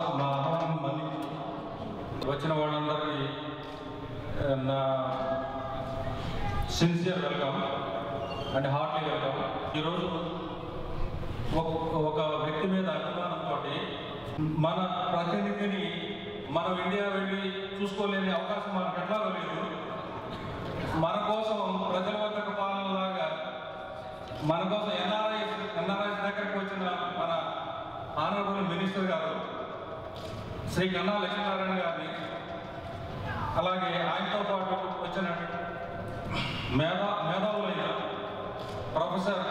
మా ఆహ్వానం మన్నించి వచ్చిన వాళ్ళందరికీ నా sincere welcome and heartly welcome. ఈరోజు ఒక వ్యక్తి మీద అభిమానంతో మన ప్రతినిధిని మనం ఇండియా వెళ్ళి చూసుకోలేని అవకాశం మనకు ఎట్లాగో లేదు. మన కోసం ప్రజల వద్దకు పాలనలాగా మన కోసం ఎన్ఆర్ఐస్ దగ్గరికి వచ్చిన మన ఆనరబుల్ మినిస్టర్ గారు శ్రీ కన్నా లక్ష్మీనారాయణ గారిని, అలాగే ఆయనతో పాటు వచ్చిన మేధావులైన ప్రొఫెసర్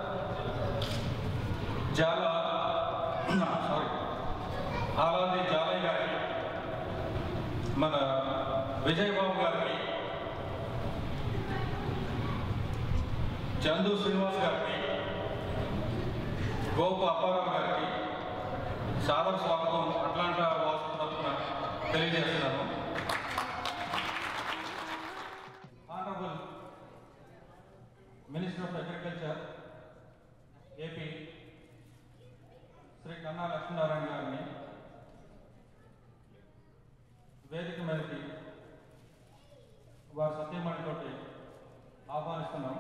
ఆలాది జాలయ్య గారికి, మన విజయబాబు గారికి, చందు శ్రీనివాస్ గారికి, గోప అప్పారావు గారికి సాదర స్వాగతం అట్లాంటా వాసు తరఫున తెలియజేస్తున్నాను. Honourable minister of agriculture AP Shri Kanna Lakshminarayana గారిని వేదిక మీదకి వారి సత్యమణితో ఆహ్వానిస్తున్నాం.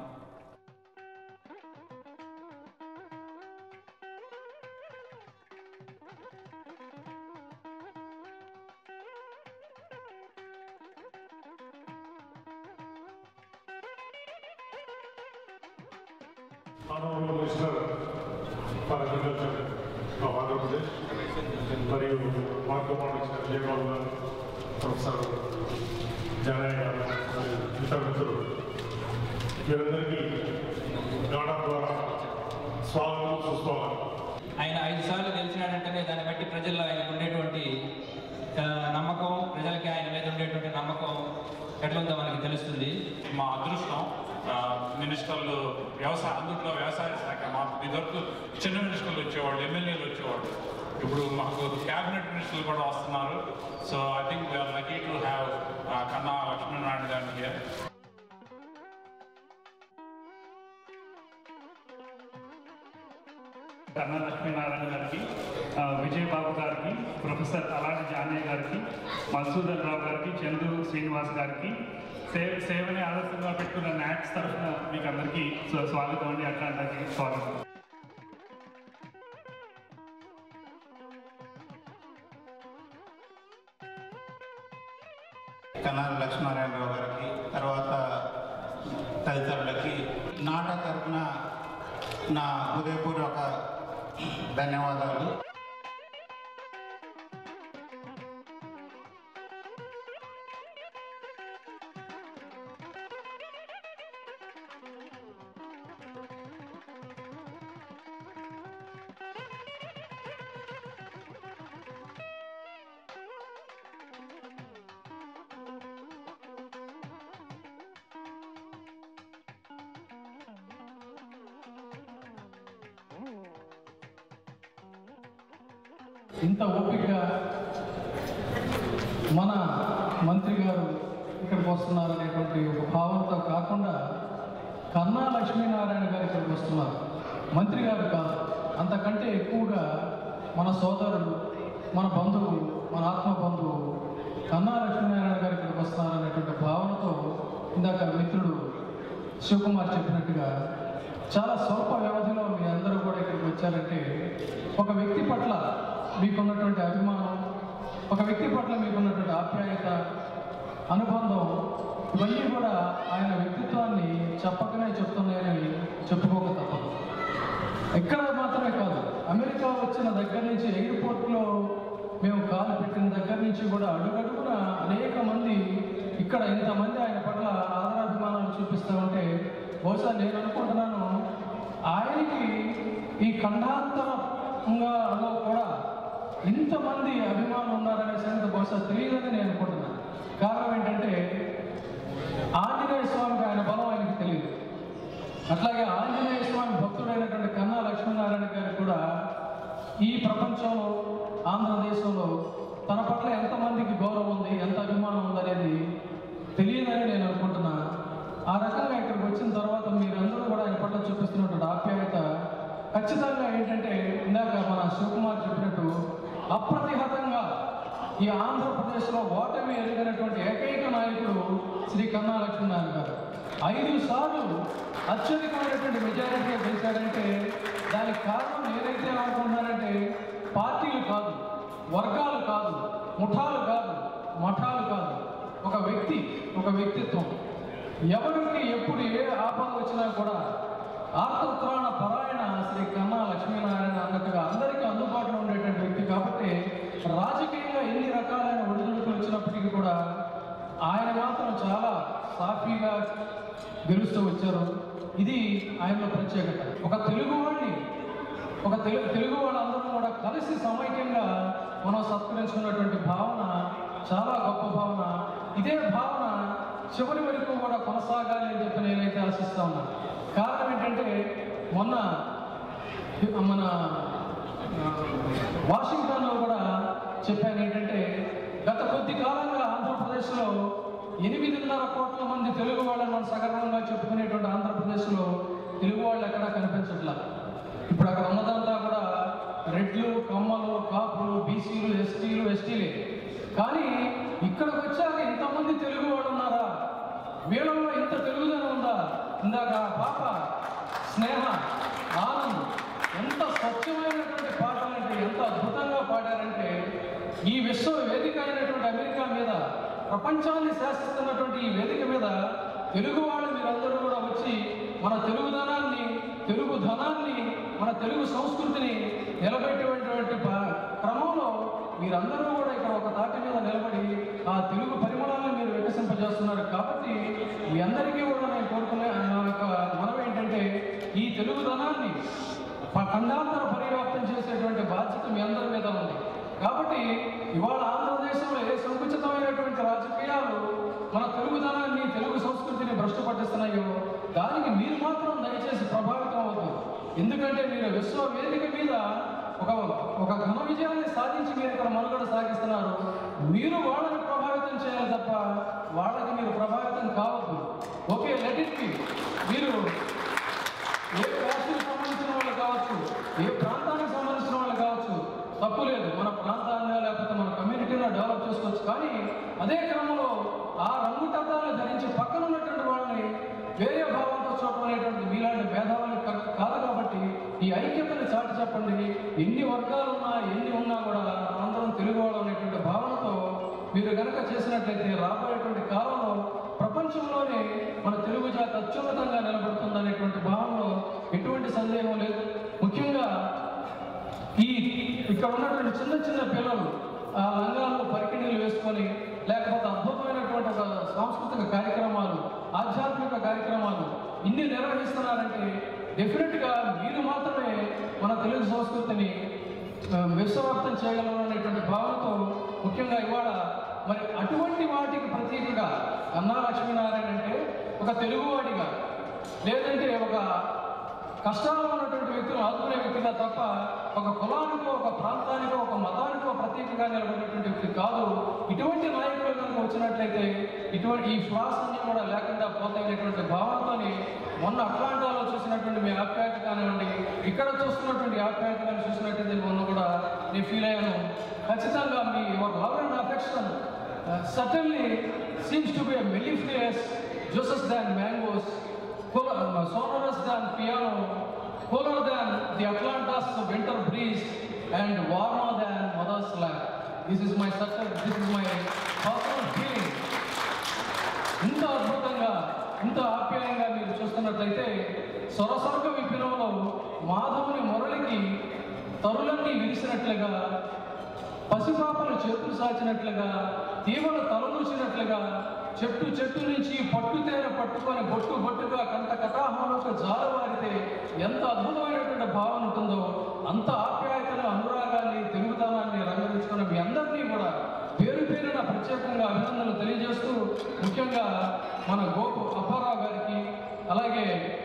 Honorable Minister for Agriculture of Andhra Pradesh, మరియు మార్గమార్గ విజయబాబు గారు, ప్రొఫెసర్ జానయ్య గారు, ఇతరులు వీరందరికీ నాడా ద్వారా స్వాగతం సుస్వాగతం. ఆయన 5 సార్లు గెలిచినాడంటేనే దాన్ని బట్టి ప్రజల్లో ఆయనకు ఉండేటువంటి నమ్మకం, ప్రజలకి ఆయన మీద ఉండేటువంటి నమ్మకం ఎట్లుందో మనకి తెలుస్తుంది. మా అదృష్టం మినిస్టర్లు అందులో వ్యవసాయ శాఖ మాకు ఇదివరకు చిన్న మినిస్టర్లు వచ్చేవాళ్ళు, ఎమ్మెల్యేలు వచ్చేవాళ్ళు, ఇప్పుడు మాకు క్యాబినెట్ మినిస్టర్లు కూడా వస్తున్నారు. So I think we're lucky to have Kanna Lakshminarayana గారిని హియర్. కన్నా లక్ష్మీనారాయణ గారికి, విజయబాబు గారికి, ప్రొఫెసర్ అలాంటి జానయ్య గారికి, మధుసూదన్ రావు గారికి, చందు శ్రీనివాస్ గారికి, సేవని ఆదర్శంగా పెట్టుకున్న నాట్స్ తరఫున మీకు అందరికీ స్వాగతం అండి. అట్లాంటి స్వాగతం. కన్నా లక్ష్మీనారాయణరావు గారికి, తర్వాత తదితరులకి నాటా తరఫున నా హృదయపూర్వక ధన్యవాదాలు. ఇంత ఓపికగా మన మంత్రి గారు ఇక్కడికి వస్తున్నారనేటువంటి ఒక భావంతో కాకుండా కన్నా లక్ష్మీనారాయణ గారు ఇక్కడికి వస్తున్నారు, మంత్రి గారు కాదు. అంతకంటే ఎక్కువగా మన సోదరుడు, మన బంధువు, మన ఆత్మ బంధువు కన్నా లక్ష్మీనారాయణ గారు ఇక్కడికి వస్తున్నారనేటువంటి భావనతో ఇందాక మిత్రుడు శివకుమార్ చెప్పినట్టుగా చాలా స్వల్ప వ్యవధిలో మీ అందరూ కూడా ఇక్కడికి వచ్చారంటే ఒక వ్యక్తి పట్ల మీకున్నటువంటి అభిమానం, ఒక వ్యక్తి పట్ల మీకున్నటువంటి ఆప్యాయత, అనుబంధం, ఇవన్నీ కూడా ఆయన వ్యక్తిత్వాన్ని చెప్పకనే చెప్తున్నాయని చెప్పుకోక తప్పదు. ఇక్కడ మాత్రమే కాదు, అమెరికా వచ్చిన దగ్గర నుంచి, ఎయిర్పోర్ట్లో మేము కాలు పెట్టిన దగ్గర నుంచి కూడా అడుగడుగున అనేక మంది ఇక్కడ ఇంతమంది ఆయన పట్ల ఆదరాభిమానాలు చూపిస్తూ ఉంటే బహుశా నేను అనుకుంటున్నాను ఆయనకి ఈ ఖండాంతరంలో కూడా ఇంతమంది అభిమానులు ఉన్నారనే సంగతి బహుశా తెలియదని నేను అనుకుంటున్నాను. కారణం ఏంటంటే ఆంజనేయ స్వామికి ఆయన బలం ఆయనకి తెలియదు. అట్లాగే ఆంజనేయ స్వామి భక్తుడైనటువంటి కన్నా లక్ష్మీనారాయణ గారికి కూడా ఈ ప్రపంచంలో, ఆంధ్రదేశంలో తన పట్ల ఎంతమందికి గౌరవం ఉంది, ఎంత అభిమానం ఉందనేది తెలియదని నేను అనుకుంటున్నా. ఆ రకంగా ఇక్కడికి వచ్చిన తర్వాత మీరందరూ కూడా ఆయన పట్ల చూపిస్తున్నటువంటి ఆప్యాయత ఖచ్చితంగా ఏంటంటే ఇందాక మన శివకుమార్ చెప్పినట్టు అప్రతిహతంగా ఈ ఆంధ్రప్రదేశ్లో ఓటమి ఎదిగినటువంటి ఏకైక నాయకుడు శ్రీ కన్నా లక్ష్మీనారాయణ గారు. 5 సార్లు అత్యధికమైనటువంటి మెజారిటీగా గెలిచాడంటే దానికి కారణం ఏదైతే అనుకుంటున్నారంటే పార్టీలు కాదు, వర్గాలు కాదు, ముఠాలు కాదు, మఠాలు కాదు, ఒక వ్యక్తిత్వం. ఎవరికి ఎప్పుడు ఏ ఆపద వచ్చినా కూడా ఆర్తత్రాణ పరాయణ శ్రీ కన్నా లక్ష్మీనారాయణ అన్నట్టుగా అందరికీ అందుబాటులో ఉండేటువంటి వ్యక్తి. కాబట్టి రాజకీయంగా ఎన్ని రకాలైన ఒడిదుడుకులు వచ్చినప్పటికీ కూడా ఆయన మాత్రం చాలా సాఫీగా గెలుస్తూ వచ్చారు. ఇది ఆయనలో ప్రత్యేకత. ఒక తెలుగువాడిని తెలుగు వాళ్ళందరూ కూడా కలిసి సమైక్యంగా మనం సత్కరించుకున్నటువంటి భావన చాలా గొప్ప భావన. ఇదే భావన చివరి వరకు కూడా కొనసాగాలి అని చెప్పి నేనైతే ఆశిస్తా ఉన్నాను. కారణం ఏంటంటే మొన్న మన వాషింగ్టన్లో కూడా చెప్పాను ఏంటంటే గత కొద్ది కాలంగా ఆంధ్రప్రదేశ్లో 8.5 కోట్ల మంది తెలుగు వాళ్ళని మనం సగర్వంగా చెప్పుకునేటువంటి ఆంధ్రప్రదేశ్లో తెలుగు వాళ్ళు ఎక్కడా కనిపించట్లా. ఇప్పుడు అక్కడ ఉన్నదంతా కూడా రెడ్లు, కమ్మలు, కాపులు, బీసీలు, ఎస్టీలు, ఎస్టీలే. కానీ ఇక్కడికి వచ్చాక ఇంతమంది తెలుగు వాళ్ళు ఉన్నారా, వీళ్ళలో ఇంత తెలుగుదనం ఉందా? ఇందాక పాప స్నేహ, ఆనంద్ ఎంత స్వచ్ఛమైనటువంటి పాటలంటే ఎంత అద్భుతంగా పాడారంటే ఈ విశ్వ వేదిక అయినటువంటి అమెరికా మీద, ప్రపంచాన్ని శాసిస్తున్నటువంటి ఈ వేదిక మీద తెలుగు వాళ్ళు మీరందరూ కూడా వచ్చి మన తెలుగుదనాన్ని, తెలుగు ధనాన్ని, మన తెలుగు సంస్కృతిని నిలబెట్టేటువంటి క్రమంలో మీరందరూ కూడా ఇక్కడ ఒక తాటి మీద నిలబడి ఆ తెలుగు పరిమళాలను మీరు వికసింపజేస్తున్నారు. కాబట్టి మీ అందరికీ కూడా నేను కోరుకునే నా యొక్క మనం ఏంటంటే ఈ తెలుగుదనాన్ని ఖండాంతర పరివ్యాప్తం చేసేటువంటి బాధ్యత మీ అందరి మీద ఉంది. కాబట్టి ఇవాళ ఆంధ్రదేశంలో ఏ సంకుచితమైనటువంటి రాజకీయాలు మన తెలుగుదనాన్ని, తెలుగు సంస్కృతిని భ్రష్టు పట్టిస్తున్నాయో దానికి మీరు మాత్రం దయచేసి ప్రభావితం అవుతుంది. ఎందుకంటే మీరు విశ్వ వేదిక మీద ఒక ఘన విజయాన్ని సాధించి మీరు ఇక్కడ మనుగడ సాగిస్తున్నారు. మీరు వాళ్ళని ప్రభావితం చేయాలి తప్ప వాళ్ళకి మీరు ప్రభావితం కావద్దు. Okay, let it be. మీరు ఏ క్యాస్ట్కి సంబంధించిన వాళ్ళు కావచ్చు, ఏ ప్రాంతానికి సంబంధించిన వాళ్ళు కావచ్చు, తప్పు లేదు. మన ప్రాంతాన్ని లేకపోతే మన కమ్యూనిటీని డెవలప్ చేసుకోవచ్చు. కానీ అదే క్రమంలో ఆ రంగుటద్దాలను ధరించి పక్కన ఉన్నటువంటి వాళ్ళని వేరే భావంతో చూడటం అనేటువంటి మీలాంటి భేదాలు కాదు. కాబట్టి ఈ ఐక్యతని చాటి చెప్పండి. ఎన్ని వర్గాలు ఉన్నా, ఎన్ని ఉన్నా కూడా అందరం తెలుగువాడు అనేటువంటి భావనతో మీరు కనుక చేసినట్లయితే రాబోయేటువంటి కాలంలో ప్రపంచంలోనే మన తెలుగు జాతి అత్యున్నతంగా నిలబడుతుందనేటువంటి భావనలో ఎటువంటి సందేహం లేదు. ముఖ్యంగా ఇక్కడ ఉన్నటువంటి చిన్న చిన్న పిల్లలు ఆ లంగాల్లో పరికిణీలు వేసుకొని లేకపోతే అద్భుతమైనటువంటి ఒక సాంస్కృతిక కార్యక్రమాలు, ఆధ్యాత్మిక కార్యక్రమాలు ఇన్ని నిర్వహిస్తున్నారంటే డెఫినెట్గా మీరు మాత్రమే మన తెలుగు సంస్కృతిని విశ్వవ్యాప్తం చేయగలరు అనేటువంటి భావనతో ముఖ్యంగా ఇవాళ మరి అటువంటి వాటికి ప్రతీకగా కన్నా లక్ష్మీనారాయణ అంటే ఒక తెలుగువాడిగా, లేదంటే ఒక కష్టాల్లో ఉన్నటువంటి వ్యక్తులు ఆదుకునే వ్యక్తిగా తప్ప ఒక కులానికో, ఒక ప్రాంతానికో, ఒక మతానికో ప్రతీకగా నిలబడినటువంటి వ్యక్తి కాదు. ఇటువంటి నాయకులు కనుక వచ్చినట్లయితే ఇటువంటి ఈ ఫ్లాస్ అన్ని కూడా లేకుండా పోతాయనేటువంటి భావనతోని మొన్న అట్లాంటాలో చూసినటువంటి మీ ఆప్యాయత కానివ్వండి, ఇక్కడ చూస్తున్నటువంటి ఆప్యాయత కానీ చూసినట్లయితే మొన్న కూడా నేను ఫీల్ అయ్యాను. ఖచ్చితంగా మీ your love and affection suddenly seems to be a mellifluous juices than mangoes, sonorous than piano, cooler than the Atlanta's winter breeze, and warmer than mother's lap. This is my personal feeling. ఇంత అద్భుతంగా, ఇంత ఆప్యాయంగా మీరు చూస్తున్నట్లయితే సొరసర్గ విపినంలో మాధవుని మురళికి తరులన్నీ విరిసినట్లుగా, పసిపాపలు చేతులు సాచినట్లుగా, తీవలు తలదూచినట్లుగా, చెట్టు నుంచి పట్టుతేన పట్టుకొని బొట్టుగా కంట కటాహంలోకి జారవారితే ఎంత అద్భుతమైనటువంటి భావన ఉంటుందో అంత ఆప్యాయతను, అనురాగాన్ని, తెలుగుతనాన్ని రంగరించుకున్న మీ అందరినీ కూడా పేరు పేరున ప్రత్యేకంగా అభినందనలు తెలియజేస్తూ, ముఖ్యంగా మన గోపు అప్పారావు గారికి, అలాగే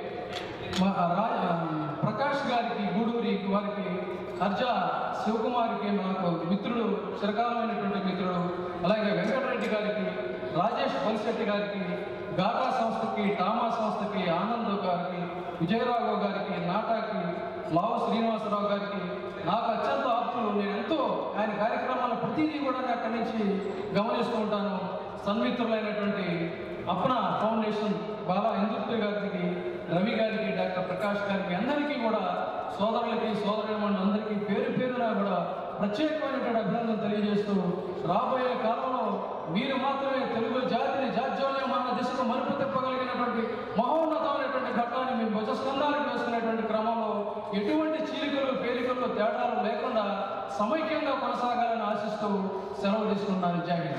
ప్రకాష్ గారికి, గూడూరి వారికి, అర్జా శివకుమార్కి, నాకు మిత్రుడు, చిరకాలమైనటువంటి మిత్రుడు, అలాగే వెంకటరెడ్డి గారికి, రాజేష్ బలిశెట్టి గారికి, గాటా సంస్థకి, టామా సంస్థకి, ఆనంద్ గారికి, విజయరాఘవ్ గారికి, నాటాకి, లావు శ్రీనివాసరావు గారికి, నాకు అత్యంత ఆప్తులు. నేను ఎంతో ఆయన కార్యక్రమాల ప్రతిదీ కూడా అక్కడి నుంచి గమనిస్తూ ఉంటాను. సన్మిత్రులైనటువంటి అప్న ఫౌండేషన్ బాలా ఇంద్రుత్రి గారికి, రవి గారికి, డాక్టర్ ప్రకాష్ గారికి, అందరికీ కూడా సోదరులకి సోదరుల అందరికీ పేరు పేరున కూడా ప్రత్యేకమైనటువంటి అభినందనలు తెలియజేస్తూ, రాబోయే కాలంలో మీరు మాత్రమే తెలుగు జాతిని జాజ్యోల్యం అన్న దిశకు మలుపు తిప్పగలిగినటువంటి మహోన్నతమైనటువంటి ఘట్టాన్ని మీ భుజస్కంధాలకు వేసుకునేటువంటి క్రమంలో ఎటువంటి చీలికలు పేలికలు తేడాలు లేకుండా సమైక్యంగా కొనసాగాలని ఆశిస్తూ సెలవు తీసుకున్నాను. జై Hind.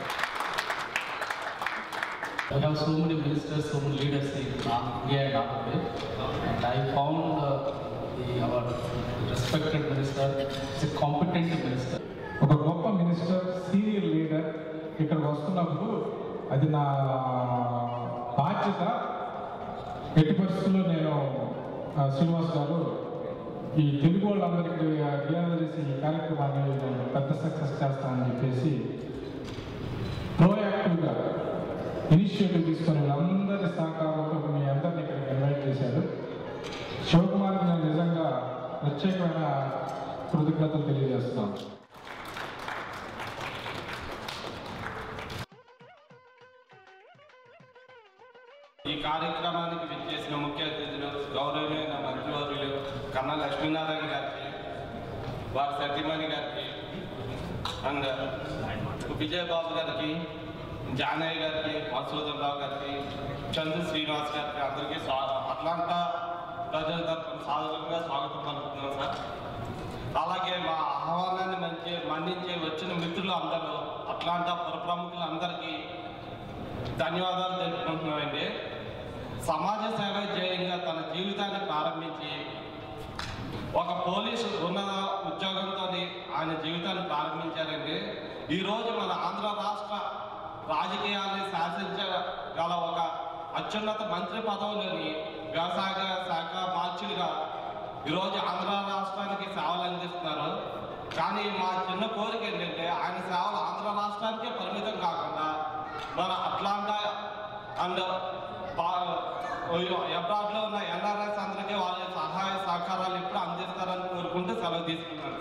I have so many ministers, so many leaders in India and Africa, and I found our respected minister is a competent minister. ఒక గొప్ప మినిస్టర్, సీనియర్ లీడర్ ఇక్కడికి వస్తున్నప్పుడు అది నా బాధ్యత. ఎట్టి పరిస్థితుల్లో నేను శ్రీనివాస్ గారు ఈ తెలుగు వాళ్ళందరికీ రియాలైజ్ చేసి ఈ కార్యక్రమాన్ని నేను పెద్ద సక్సెస్ చేస్తానని చెప్పేసి ప్రోయాక్టివ్గా ఇనిషియేటివ్ తీసుకొని అందరి సహకారంతో మీ అందరినీ ఇక్కడికి ఇన్వైట్ చేశారు. శివకుమార్కి నేను నిజంగా ప్రత్యేకమైన కృతజ్ఞతలు తెలియజేస్తున్నాను. ఈ కార్యక్రమానికి విచ్చేసిన ముఖ్య అతిథులు గౌరవనీయ మంత్రివర్యులు కన్నా లక్ష్మీనారాయణ గారికి, వారి సతీమణి గారికి, అండ్ విజయబాబు గారికి, జానయ్య గారికి, మధుసూదన్ రావు గారికి, చంద్ర శ్రీనివాస్ గారికి అందరికీ అట్లాంటా ప్రజల తరఫున సాధారణంగా స్వాగతం పలుకుతున్నాం సార్. అలాగే మా ఆహ్వానాన్ని మన్నించి వచ్చిన మిత్రులు అందరూ, అట్లాంటా పుర ప్రముఖులు అందరికీ ధన్యవాదాలు తెలుపుకుంటున్నామండి. సమాజ సేవ ధ్యేయంగా తన జీవితాన్ని ప్రారంభించి ఒక పోలీసు ఉన్నత ఉద్యోగంతో ఆయన జీవితాన్ని ప్రారంభించారండి. ఈరోజు మన ఆంధ్ర రాష్ట్ర రాజకీయాన్ని శాసించగల ఒక అత్యున్నత మంత్రి పదవిలోని వ్యవసాయ శాఖ మార్చులుగా ఈరోజు ఆంధ్ర రాష్ట్రానికి సేవలు అందిస్తున్నారు. కానీ మా చిన్న కోరిక ఏంటంటే ఆయన సేవలు ఆంధ్ర రాష్ట్రానికే పరిమితం కాకుండా మన అట్లాంటా అండ్ అబ్రాడ్లో ఉన్న ఎన్ఆర్ఎస్ అందరికీ వాళ్ళ సహాయ సహకారాలు ఎప్పుడు అందిస్తారని కోరుకుంటూ సెలవు తీసుకున్నాను.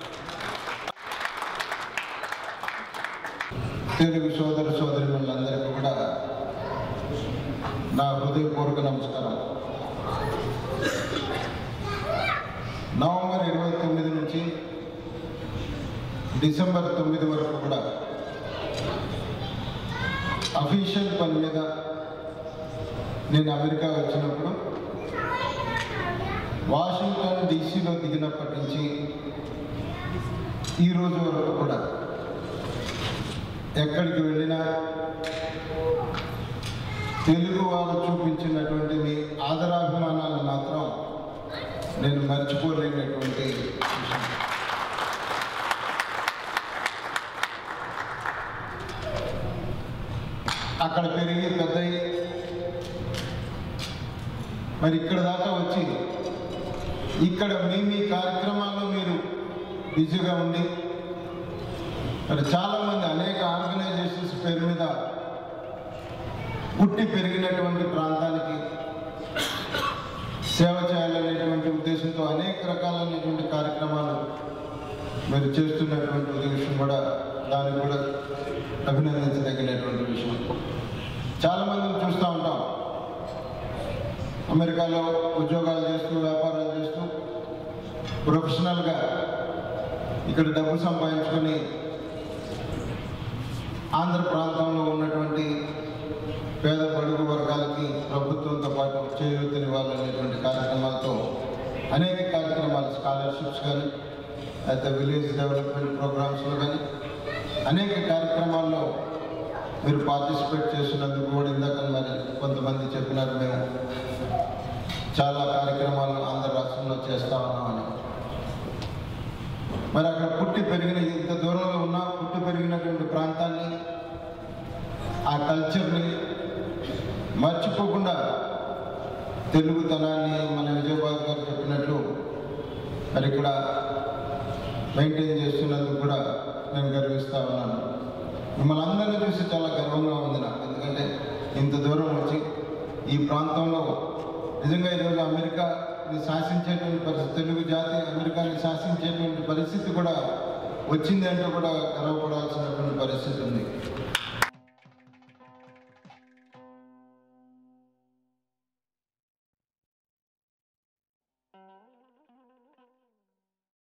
తెలుగు సోదర సోదరిమణులందరికీ కూడా నా హృదయపూర్వక నమస్కారం. నవంబర్ 29 నుంచి డిసెంబర్ 9 వరకు కూడా అఫీషియల్ పని మీద నేను అమెరికా వచ్చినప్పుడు వాషింగ్టన్ డీసీలో దిగినప్పటి నుంచి ఈ రోజు వరకు కూడా ఎక్కడికి వెళ్ళినా తెలుగు వారు చూపించినటువంటి మీ ఆదరాభిమానాలు మాత్రం నేను మర్చిపోలేనటువంటి విషయం. అక్కడ పెరిగి పెద్దయి మరి ఇక్కడ దాకా వచ్చి ఇక్కడ మీ కార్యక్రమాల్లో మీరు బిజీగా ఉండి మరి చాలామంది అనేక ఆర్గనైజేషన్స్ పేరు మీద పుట్టి పెరిగినటువంటి ప్రాంతానికి సేవ చేయాలనేటువంటి ఉద్దేశంతో అనేక రకాలైనటువంటి కార్యక్రమాలు మీరు చేస్తున్నటువంటి ఉద్దేశం కూడా దానికి కూడా అభినందించదగినటువంటి విషయం. చాలామందిని చూస్తూ ఉంటాం అమెరికాలో ఉద్యోగాలు చేస్తూ వ్యాపారాలు చేస్తూ ప్రొఫెషనల్గా ఇక్కడ డబ్బు సంపాదించుకొని ఆంధ్ర ప్రాంతంలో ఉన్నటువంటి పేద బడుగు వర్గాలకి ప్రభుత్వంతో పాటు చేయూతనివ్వాలనేటువంటి కార్యక్రమాలతో అనేక కార్యక్రమాలు, స్కాలర్షిప్స్ కానీ అయితే విలేజ్ డెవలప్మెంట్ ప్రోగ్రామ్స్లో కానీ అనేక కార్యక్రమాల్లో మీరు పార్టిసిపేట్ చేస్తున్నందుకు కూడా ఇందాక మరి కొంతమంది చెప్పినారు, మేము చాలా కార్యక్రమాలు ఆంధ్ర రాష్ట్రంలో చేస్తా ఉన్నామని. మరి అక్కడ పుట్టి పెరిగిన ఇంత దూరంలో ఉన్న పుట్టి పెరిగినటువంటి ప్రాంతాన్ని, ఆ కల్చర్ని మర్చిపోకుండా తెలుగుతనాన్ని మన విజయబాబు గారు చెప్పినట్లు మరి ఇక్కడ మెయింటైన్ చేస్తున్నందుకు కూడా నేను గర్విస్తూ ఉన్నాను. మిమ్మల్ని అందరినీ చూసి చాలా గర్వంగా ఉంది నాకు. ఎందుకంటే ఇంత దూరం వచ్చి ఈ ప్రాంతంలో నిజంగా ఈరోజు అమెరికా శాసించేటువంటి పరిస్థితి, తెలుగు జాతి అమెరికాని శాసించేటువంటి పరిస్థితి కూడా వచ్చింది అంటే కూడా గర్వపడాల్సినటువంటి పరిస్థితి ఉంది.